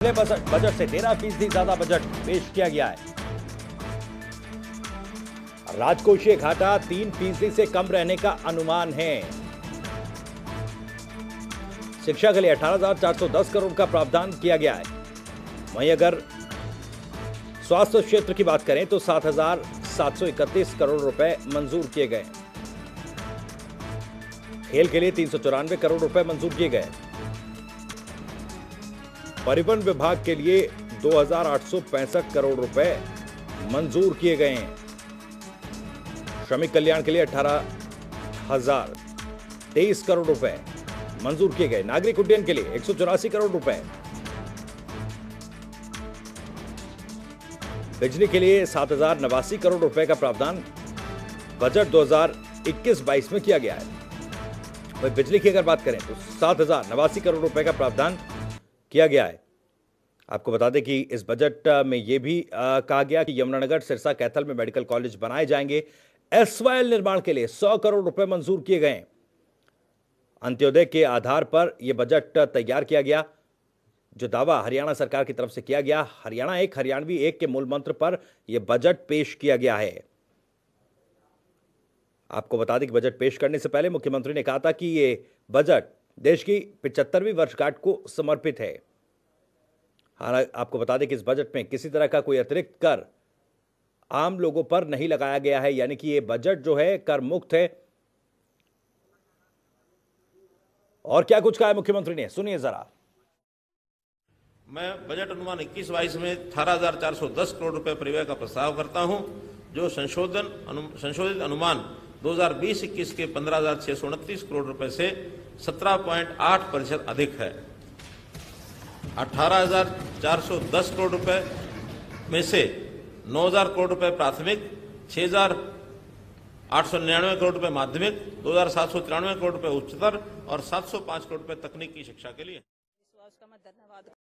Budget से 13% ज्यादा budget पेश किया गया है। राजकोषीय घाटा 3% से कम रहने का अनुमान है। शिक्षा के लिए 18,410 करोड़ का प्रावधान किया गया है। वहीं अगर स्वास्थ्य क्षेत्र की बात करें तो 7,731 करोड़ रुपए मंजूर किए गए। खेल के लिए 394 करोड़ रुपए मंजूर किए गए। परिवहन विभाग के लिए 2,865 करोड़ रुपए मंजूर किए गए हैं। श्रमिक कल्याण के लिए 18,023 करोड़ रुपए मंजूर किए गए। नागरिक उड्डयन के लिए 184 करोड़ रुपए। बिजली के लिए 7,089 करोड़ रुपए का प्रावधान बजट 2021-22 में किया गया है। वहीं बिजली की अगर बात करें तो 7,089 करोड़ रुपए का प्रावधान किया गया है। आपको बता दें कि इस बजट में यह भी कहा गया कि यमुनानगर, सिरसा, कैथल में मेडिकल कॉलेज बनाए जाएंगे। एसवाईएल निर्माण के लिए 100 करोड़ रुपए मंजूर किए गए। अंत्योदय के आधार पर यह बजट तैयार किया गया। जो दावा हरियाणा सरकार की तरफ से किया गया, हरियाणा एक, हरियाणवी एक के मूल मंत्र पर यह बजट पेश किया गया है। आपको बता दें कि बजट पेश करने से पहले मुख्यमंत्री ने कहा था कि यह बजट देश की 75वीं वर्षगांठ को समर्पित है। हालांकि आपको बता दें कि इस बजट में किसी तरह का कोई अतिरिक्त कर आम लोगों पर नहीं लगाया गया है, यानी कि यह बजट जो है कर मुक्त है। और क्या कुछ कहा है मुख्यमंत्री ने, सुनिए जरा। मैं बजट अनुमान 21-22 में 18,410 करोड़ रुपए परिव्यय का प्रस्ताव करता हूं, जो संशोधित अनुमान 2020-21 के 15,629 करोड़ रुपए से 17.8% अधिक है। 18,410 करोड़ रुपए में से 9,000 करोड़ रुपए प्राथमिक, 6,899 करोड़ रुपए माध्यमिक, 2,793 करोड़ रुपए उच्चतर और 705 करोड़ रुपए तकनीकी शिक्षा के लिए।